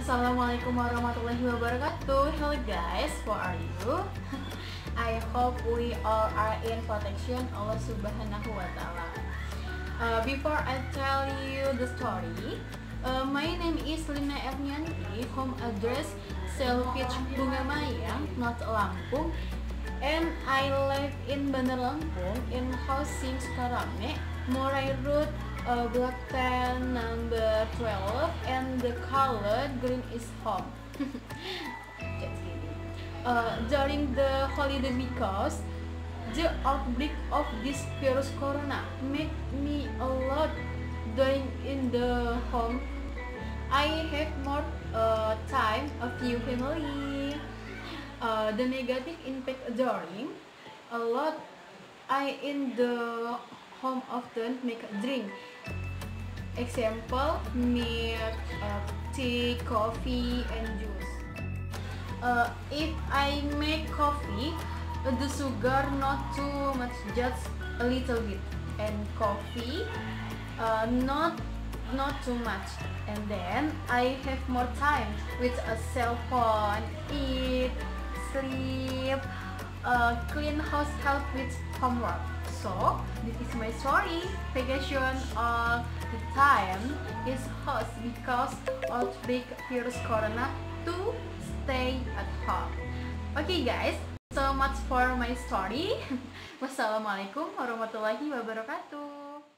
Assalamualaikum warahmatullahi wabarakatuh. Hello guys, how are you? I hope we all are in protection Allah Subhanahu wa Ta'ala. Before I tell you the story, my name is Lina Erniyanti, home address salvage bunga mayang, not lampung, and I live in Bandar Lampung in housing Sukarame, Murai Road, Block 10, number 12, and the color green is home. Just kidding. During the holiday, because the outbreak of this virus corona made me a lot doing in the home. I have more time a few family. The negative impact during a lot I in the home often make a drink. Example, milk, tea, coffee, and juice. If I make coffee, the sugar not too much, just a little bit, and coffee not too much. And then I have more time with a cell phone, eat, sleep, clean house, help with homework. So this is my story. Vacation all the time is hot because outbreak virus corona to stay at home. Okay guys, so much for my story. Wassalamualaikum warahmatullahi wabarakatuh.